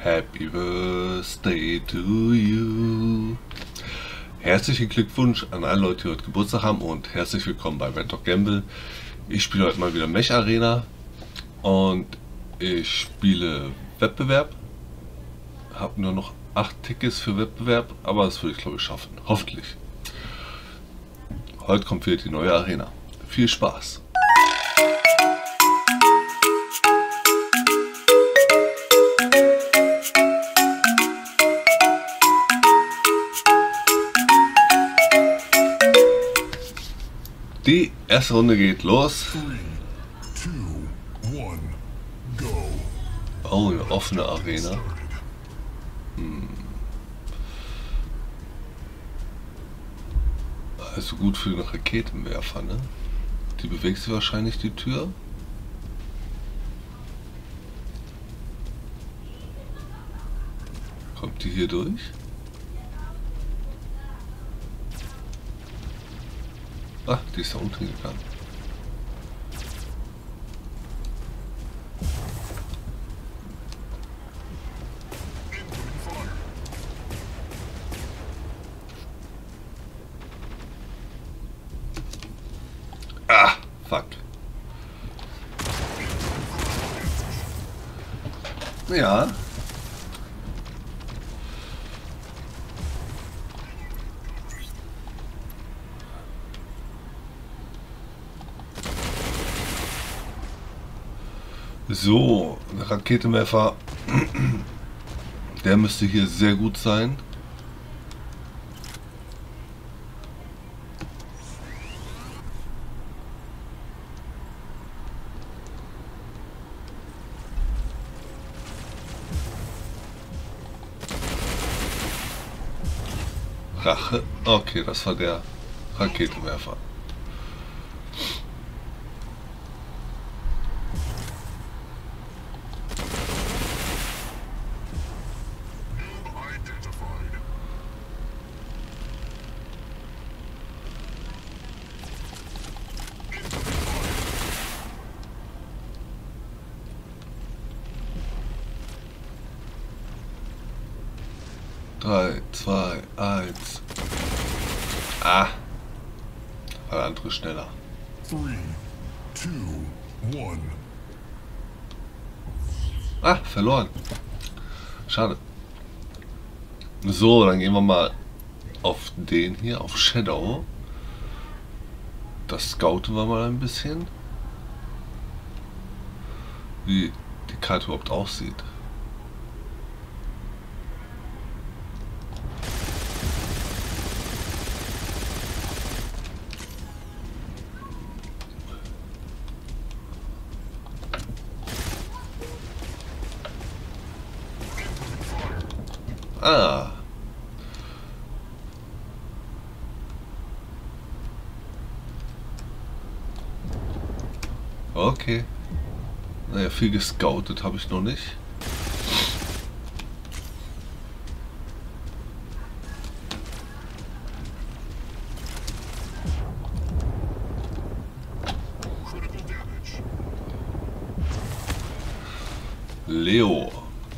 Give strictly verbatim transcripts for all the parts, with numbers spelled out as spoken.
Happy Birthday to you. Herzlichen Glückwunsch an alle Leute, die heute Geburtstag haben und herzlich willkommen bei Red Dog Gamble. Ich spiele heute mal wieder Mech Arena und ich spiele Wettbewerb. Habe nur noch acht Tickets für Wettbewerb, aber das würde ich glaube ich schaffen. Hoffentlich. Heute kommt wieder die neue Arena. Viel Spaß! Die erste Runde geht los. Oh, eine offene Arena. Hm. Also gut für den Raketenwerfer, ne? Die bewegt sich wahrscheinlich, die Tür. Kommt die hier durch? Ah, die ist da unten gegangen. Ah, fuck. Ja. So, der Raketenwerfer, der müsste hier sehr gut sein. Rache, okay, das war der Raketenwerfer. drei, zwei, eins. Ah. War der andere schneller. drei, zwei, eins. Ah, verloren. Schade. So, dann gehen wir mal auf den hier, auf Shadow. Das scouten wir mal ein bisschen. Wie die Karte überhaupt aussieht. Ah. Okay. Naja, viel gescoutet habe ich noch nicht. Leo.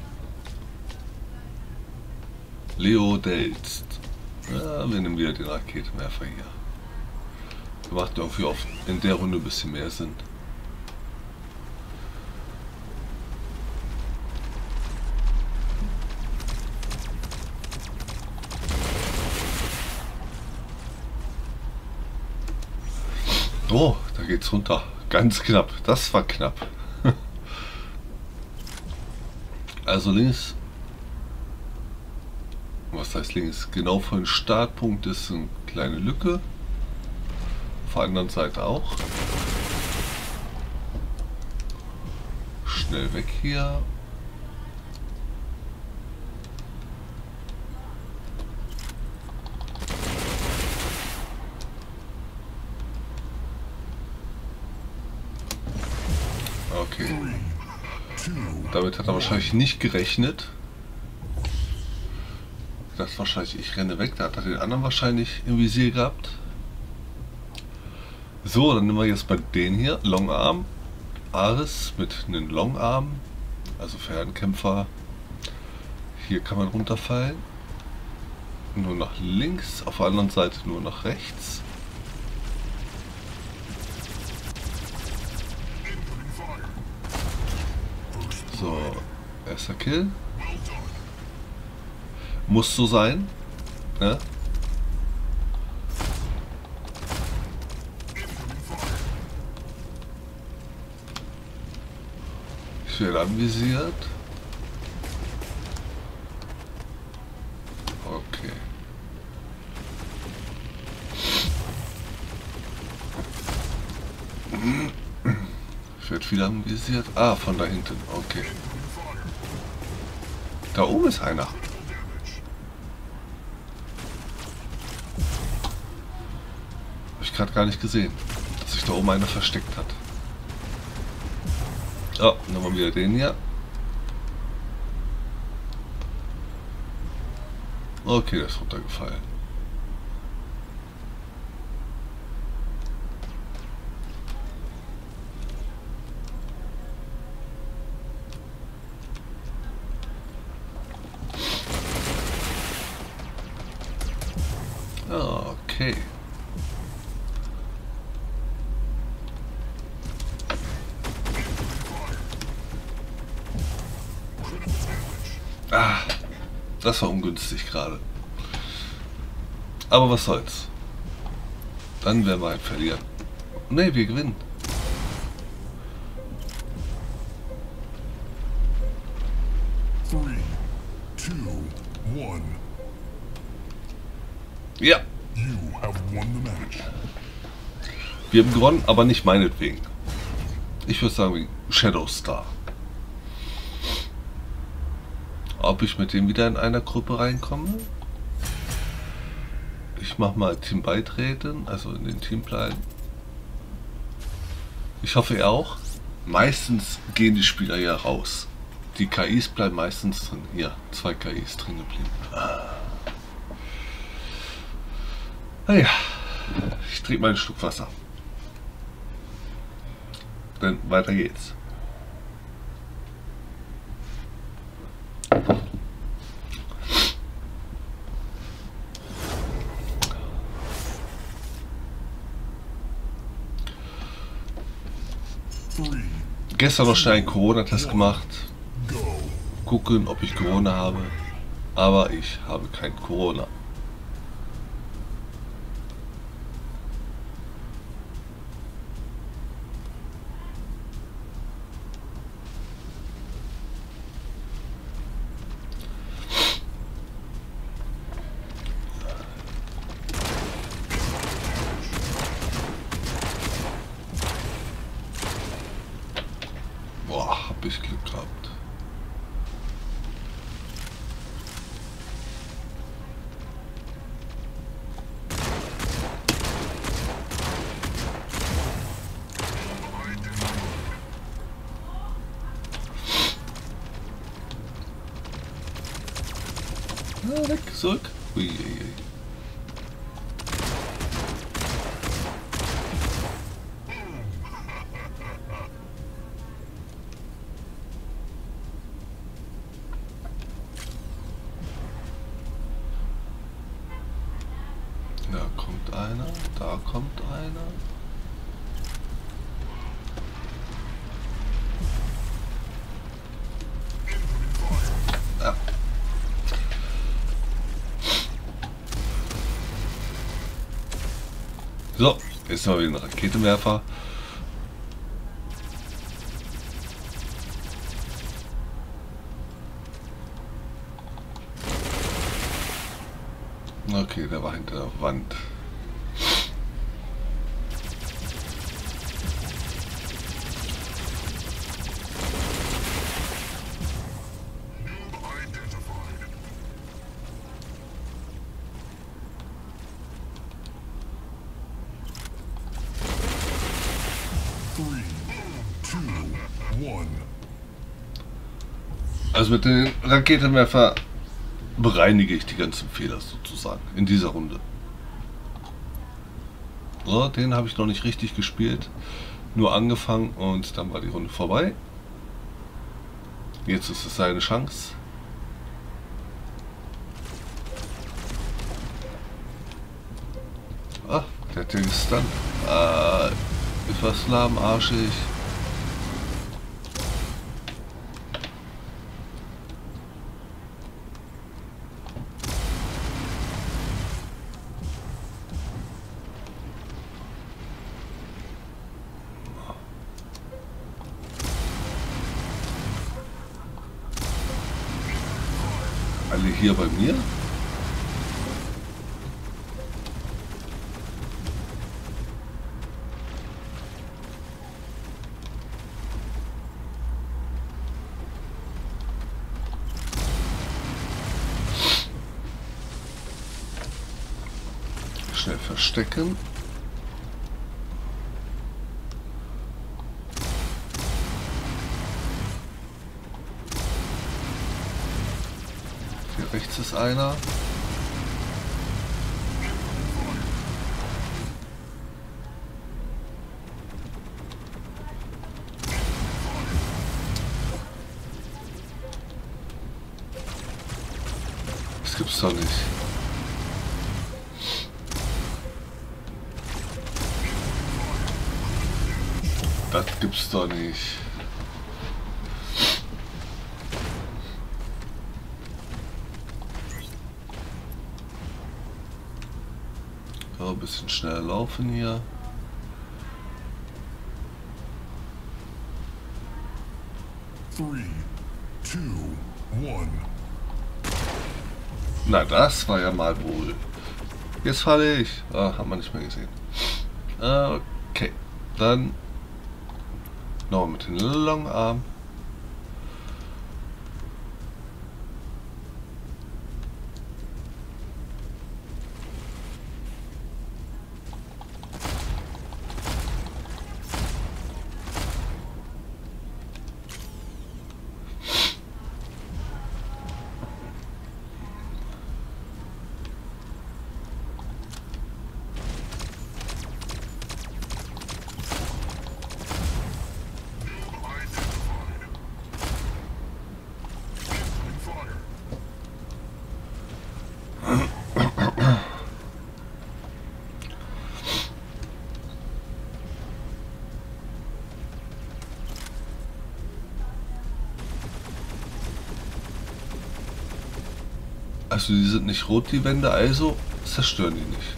Leo Delst. Ja, wir nehmen wieder den Raketenwerfer hier. Macht irgendwie auf in der Runde ein bisschen mehr Sinn. Oh, da geht's runter. Ganz knapp. Das war knapp. Also links. Was heißt links? Genau vor dem Startpunkt ist eine kleine Lücke. Auf der anderen Seite auch. Schnell weg hier. Okay. Damit hat er wahrscheinlich nicht gerechnet. Das wahrscheinlich, ich renne weg, da hat er den anderen wahrscheinlich im Visier gehabt. So, dann nehmen wir jetzt bei den hier, Longarm, Ares mit einem Longarm, also Fernkämpfer. Hier kann man runterfallen. Nur nach links, auf der anderen Seite nur nach rechts. So, erster Kill. Muss so sein. Ne? Ich werde anvisiert. Okay. Ich werde wieder anvisiert. Ah, von da hinten. Okay. Da oben ist einer. Habe ich gerade gar nicht gesehen, dass sich da oben einer versteckt hat. Oh, nochmal wieder den hier. Okay, der ist runtergefallen. Okay. Ah, das war ungünstig gerade. Aber was soll's. Dann werden wir halt verlieren. Ne, wir gewinnen. Three, two, one. Ja. You have won the match. Wir haben gewonnen, aber nicht meinetwegen. Ich würde sagen wegen Shadow Star. Ob ich mit dem wieder in einer Gruppe reinkomme? Ich mache mal Team beitreten, also in den Team bleiben. Ich hoffe er auch. Meistens gehen die Spieler ja raus. Die K Is bleiben meistens drin. Hier, zwei K Is drin geblieben. Ah. Naja, ich trinke mal ein Stück Wasser. Dann weiter geht's. Three, Gestern noch schnell einen Corona-Test gemacht. go. Gucken, ob ich Corona habe. Aber ich habe kein Corona. Boah, hab ich Glück gehabt. Ah, weg, zurück. Ui, ui, ui. Da kommt einer, da kommt einer. Ja. So, jetzt mal wieder ein Raketenwerfer. Okay, der war hinter der Wand. Three, two, one. Also mit dem Raketenwerfer bereinige ich die ganzen Fehler sozusagen in dieser Runde. So, den habe ich noch nicht richtig gespielt, nur angefangen und dann war die Runde vorbei. Jetzt ist es seine Chance. Der hat ja gestunt. Äh, etwas lahmarschig. Alle hier bei mir? Schnell verstecken. Hier rechts ist einer. Das gibt's doch nicht. Das gibt's doch nicht. So, ein bisschen schneller laufen hier. Three, two, one. Na, das war ja mal wohl. Jetzt falle ich. Ah, hat man nicht mehr gesehen. Okay, dann noch mit dem Longarm. Also die sind nicht rot, die Wände, also zerstören die nicht.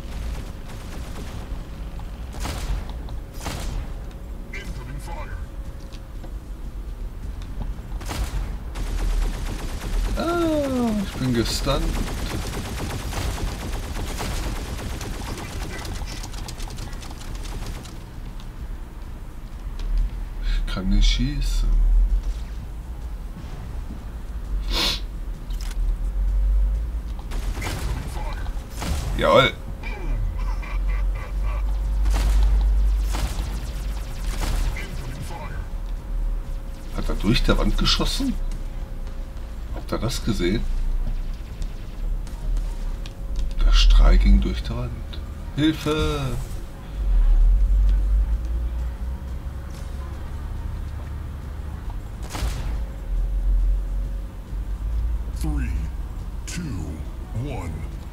Ah, ich bin gestunt. Ich kann nicht schießen. Jawohl. Hat er durch der Wand geschossen? Habt ihr das gesehen? Der Strahl ging durch die Wand. Hilfe! Three, two, one.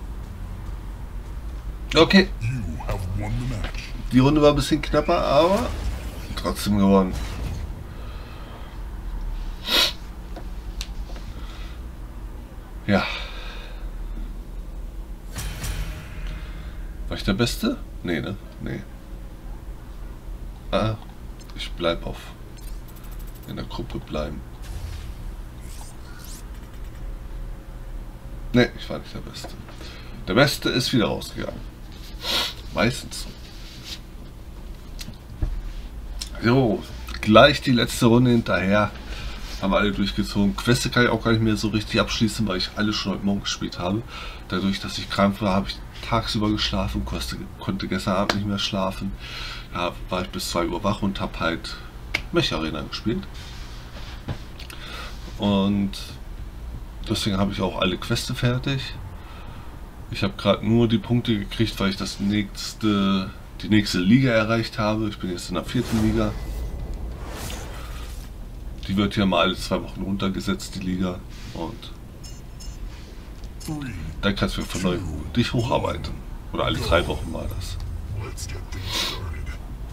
Okay, You have won the match. die Runde war ein bisschen knapper, aber trotzdem gewonnen. Ja. War ich der Beste? Nee, ne? Nee. Ah, ich bleib auf in der Gruppe bleiben. Nee, ich war nicht der Beste. Der Beste ist wieder rausgegangen. Meistens. So, gleich die letzte Runde hinterher. Haben wir alle durchgezogen. Queste kann ich auch gar nicht mehr so richtig abschließen, weil ich alle schon heute Morgen gespielt habe. Dadurch, dass ich krank war, habe ich tagsüber geschlafen, konnte, konnte gestern Abend nicht mehr schlafen. Da war ich bis zwei Uhr wach und habe halt Mech Arena gespielt. Und deswegen habe ich auch alle Queste fertig. Ich habe gerade nur die Punkte gekriegt, weil ich das nächste, die nächste Liga erreicht habe. Ich bin jetzt in der vierten Liga. Die wird ja mal alle zwei Wochen runtergesetzt, die Liga. Und dann kannst du von neu dich hocharbeiten. Oder alle drei Wochen mal das. Let's get things started.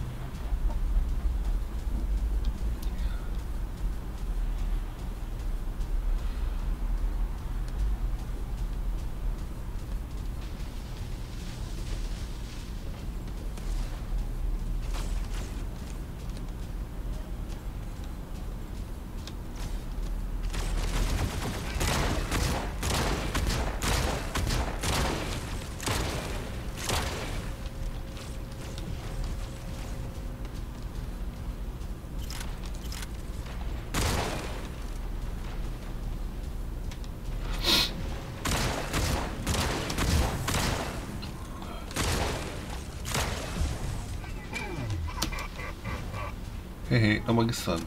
Hey, hey, nochmal gestunt.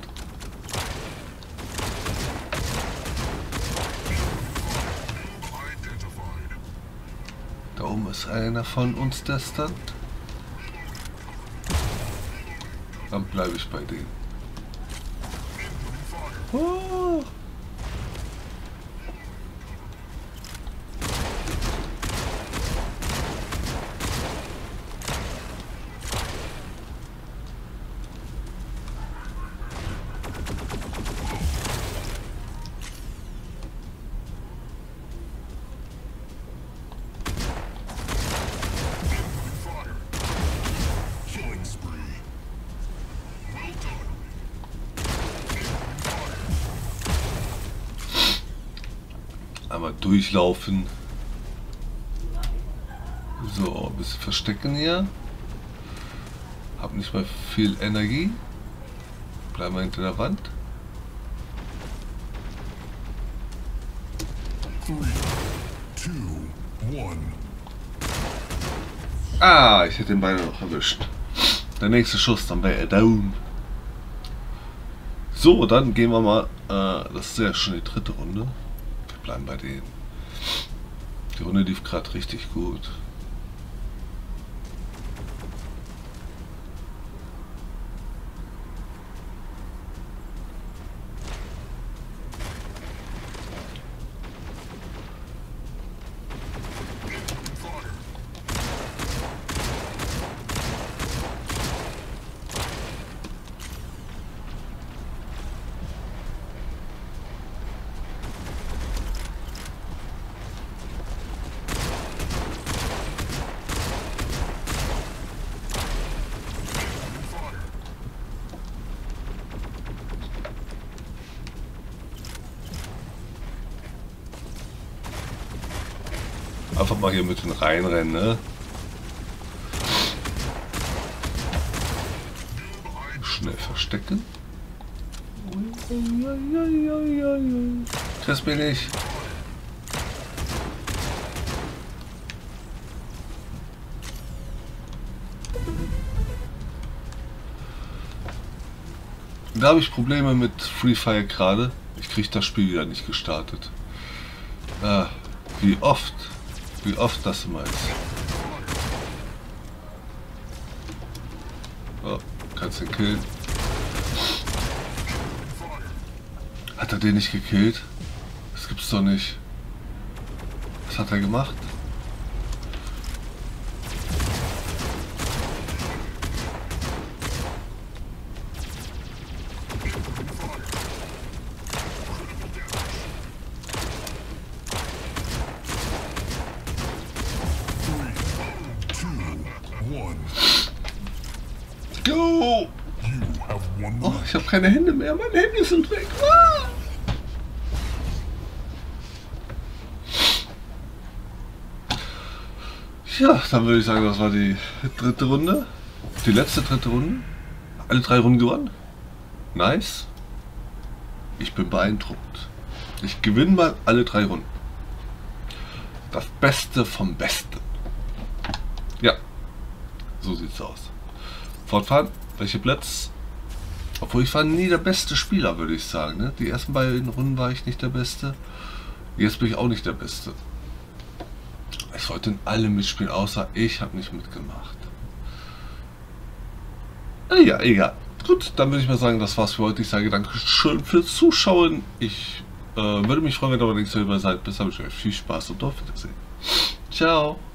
Identified. Da oben ist einer von uns, der stunt. Dann bleibe ich bei denen. Oh. Killing spree. Well done. Einmal durchlaufen. So, ein bisschen verstecken hier. Hab nicht mehr viel Energie. Bleiben wir hinter der Wand. Three, two, one. Ah, ich hätte den beinahe noch erwischt. Der nächste Schuss, dann wäre er down. So, dann gehen wir mal. Äh, das ist ja schon die dritte Runde. Wir bleiben bei denen. Die Runde lief gerade richtig gut. Einfach mal hier mit den reinrennen, ne? Schnell verstecken. Das bin ich. Da habe ich Probleme mit Free Fire gerade. Ich kriege das Spiel wieder nicht gestartet. Ah, wie oft. Wie oft das immer ist. Oh, kannst den killen. Hat er den nicht gekillt? Das gibt's doch nicht. Was hat er gemacht? Go! You have won the Oh, ich habe keine Hände mehr. Meine Hände sind weg. Ah! Ja, dann würde ich sagen, das war die dritte Runde. Die letzte dritte Runde. Alle drei Runden gewonnen. Nice. Ich bin beeindruckt. Ich gewinne mal alle drei Runden. Das Beste vom Besten. Ja, so sieht's aus. Fortfahren, welche Plätze? Obwohl ich war nie der beste Spieler, würde ich sagen. Ne? Die ersten beiden Runden war ich nicht der Beste. Jetzt bin ich auch nicht der Beste. Ich wollte in allem mitspielen, außer ich habe nicht mitgemacht. Ja, egal. Gut, dann würde ich mal sagen, das war's für heute. Ich sage Dankeschön fürs Zuschauen. Ich äh, würde mich freuen, wenn ihr aber nächstes Mal seid. Bis dann, wünsche ich euch viel Spaß und auf Wiedersehen. Ciao.